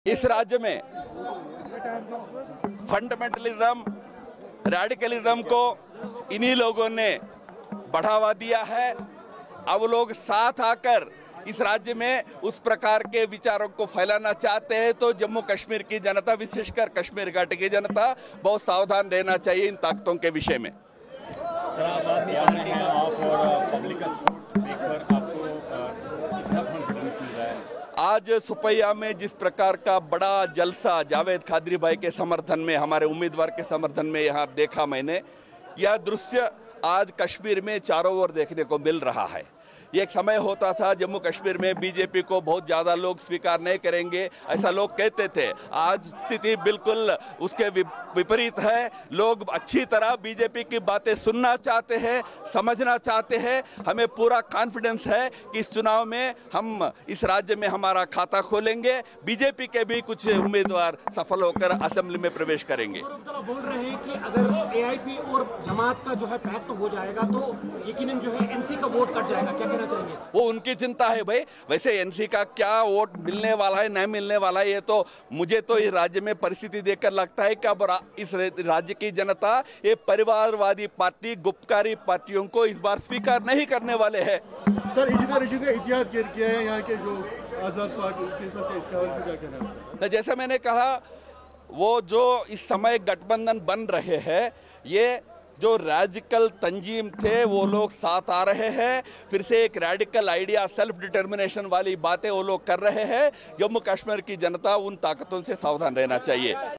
इस राज्य में फंडामेंटलिज्म, रेडिकलिज्म को इन्हीं लोगों ने बढ़ावा दिया है। अब लोग साथ आकर इस राज्य में उस प्रकार के विचारों को फैलाना चाहते हैं, तो जम्मू कश्मीर की जनता, विशेषकर कश्मीर घाटी की जनता, बहुत सावधान रहना चाहिए इन ताकतों के विषय में। सर, आप और पब्लिक का सपोर्ट देखकर आपको कितना कॉन्फिडेंस मिल रहा है? आज सुपैया में जिस प्रकार का बड़ा जलसा जावेद खादरी भाई के समर्थन में, हमारे उम्मीदवार के समर्थन में यहाँ देखा मैंने, यह दृश्य आज कश्मीर में चारों ओर देखने को मिल रहा है। ये एक समय होता था जम्मू कश्मीर में बीजेपी को बहुत ज़्यादा लोग स्वीकार नहीं करेंगे, ऐसा लोग कहते थे। आज स्थिति बिल्कुल उसके विपरीत है। लोग अच्छी तरह बीजेपी की बातें सुनना चाहते हैं, समझना चाहते हैं। हमें पूरा कॉन्फिडेंस है कि इस चुनाव में हम इस राज्य में हमारा खाता खोलेंगे। बीजेपी के भी कुछ उम्मीदवार सफल होकर असेंबली में प्रवेश करेंगे। बोल रहे हैं कि अगर एआईपी और जमात का जो है पैक्ट हो जाएगा तो यकीनन जो है एनसी का वोट कट जाएगा, क्या कहना चाहेंगे? वो उनकी चिंता है भाई। वैसे एनसी का क्या वोट मिलने वाला है, नहीं मिलने वाला है, ये तो मुझे तो इस राज्य में परिस्थिति देखकर लगता है कि अब इस राज्य की जनता ये परिवारवादी पार्टी, गुप्तकारी पार्टियों को इस बार स्वीकार नहीं करने वाले हैं। सर, इंजीनियर का इतिहास क्या है यहाँ के जो आजाद पार्टी इसका हवाले से क्या कहना है? जैसे मैंने कहा, वो जो इस समय गठबंधन बन रहे हैं, ये जो रैडिकल तंजीम थे वो लोग साथ आ रहे हैं। फिर से एक रैडिकल आइडिया, सेल्फ डिटर्मिनेशन वाली बातें वो लोग कर रहे हैं। जम्मू कश्मीर की जनता उन ताकतों से सावधान रहना चाहिए।